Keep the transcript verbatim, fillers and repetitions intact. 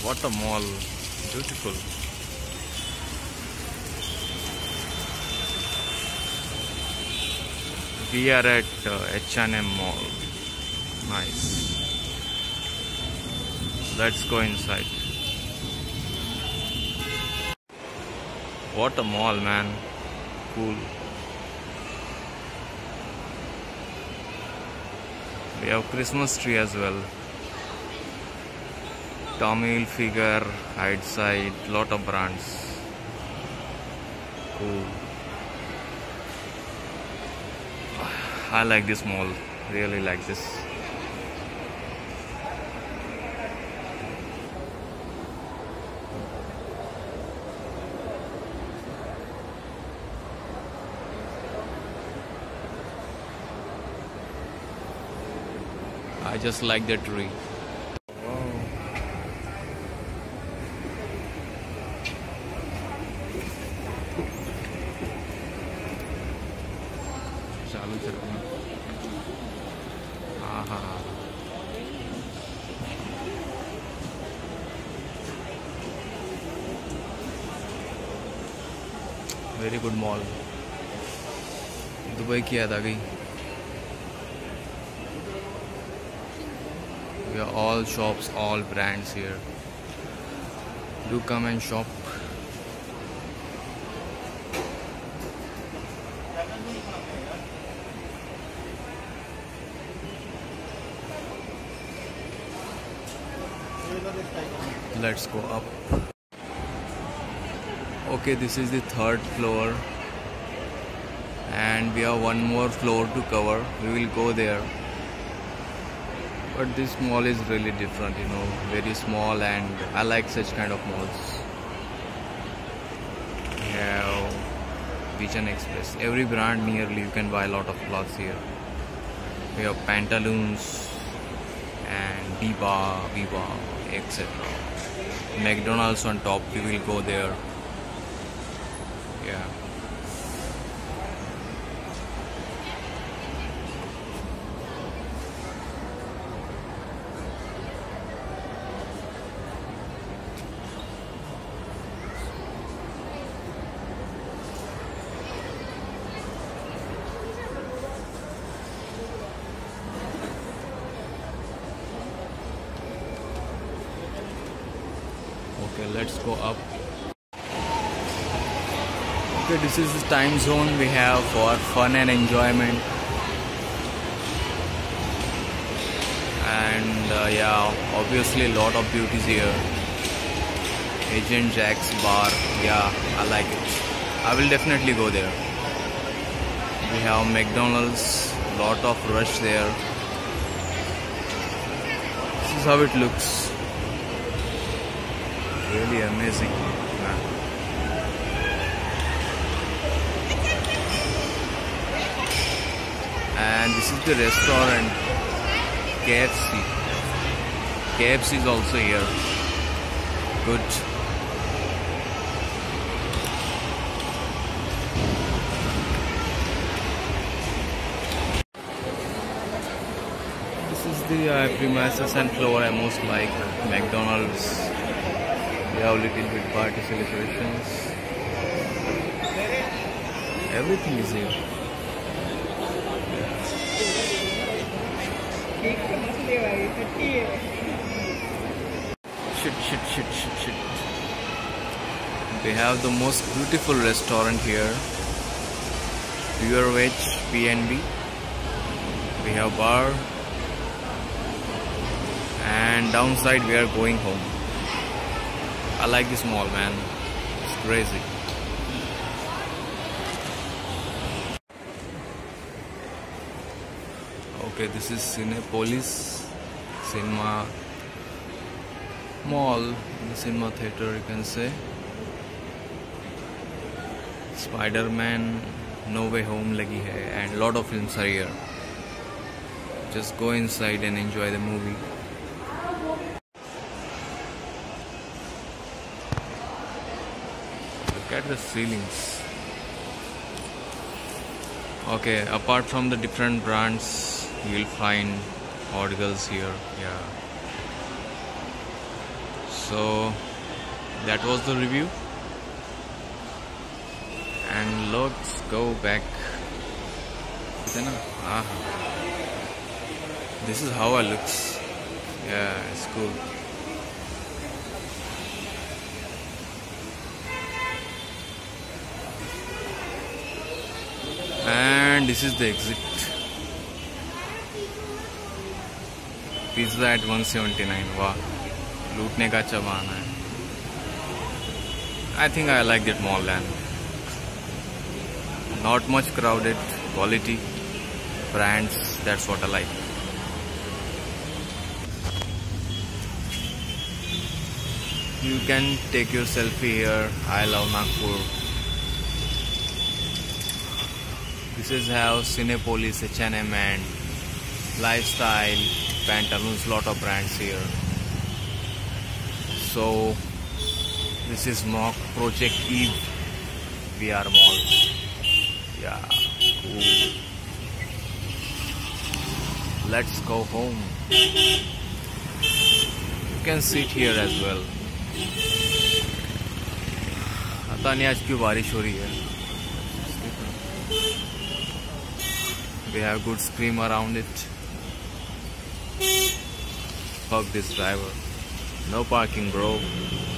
What a mall. Beautiful. We are at uh, H and M Mall. Nice. Let's go inside. What a mall, man. Cool. We have Christmas tree as well. Tommy Hilfiger, Hindsight, lot of brands. Cool. I like this mall. Really like this. I just like the tree. चालू चलना हाँ हाँ very good mall Dubai की याद आ गई We are all shops, all brands here. Do come and shop. Let's go up. Okay, this is the third floor and we have one more floor to cover. We will go there. But this mall is really different, you know, very small, and I like such kind of malls. We have Vision Express. Every brand nearly you can buy a lot of clothes here. We have Pantaloons and Biba, Viva, et cetera. McDonald's on top, we will go there. Yeah. Okay, let's go up. Okay, this is the time zone we have for fun and enjoyment. And uh, yeah, obviously a lot of beauties here. Agent Jack's bar, yeah, I like it. I will definitely go there. We have McDonald's, lot of rush there. This is how it looks. Really amazing, man. And this is the restaurant, K F C. K F C is also here. Good. This is the uh, premises and floor I most like. McDonald's. We have little bit party celebrations. Everything is here. Shit, shit, shit, shit, shit. We have the most beautiful restaurant here. Pure Veg P and B. We have bar. And downside we are going home. I like this mall, man. It's crazy. Okay, this is Cinepolis Cinema Mall, the cinema theater you can say. Spider-Man No Way Home lagi hai, and lot of films are here. Just go inside and enjoy the movie. Look at the ceilings. Okay, apart from the different brands, you will find articles here. Yeah. So that was the review, and let's go back. Ah, this is how I looks. Yeah, it's cool. And this is the exit. Pizza at one seventy-nine. Wow, lootne ka अच्छा बहाना है. I think I like that mall then. Not much crowded, quality, brands, that's what I like. You can take your selfie here. I love Nagpur. This is how Cinepolis, H and M and Lifestyle, Pantaloons, lot of brands here. So this is mock Project Eve V R mall. Yeah, cool. Let's go home. You can sit here as well. पता नहीं आज क्यों बारिश हो रही है. They have good scream around it. Fuck this driver. No parking, bro.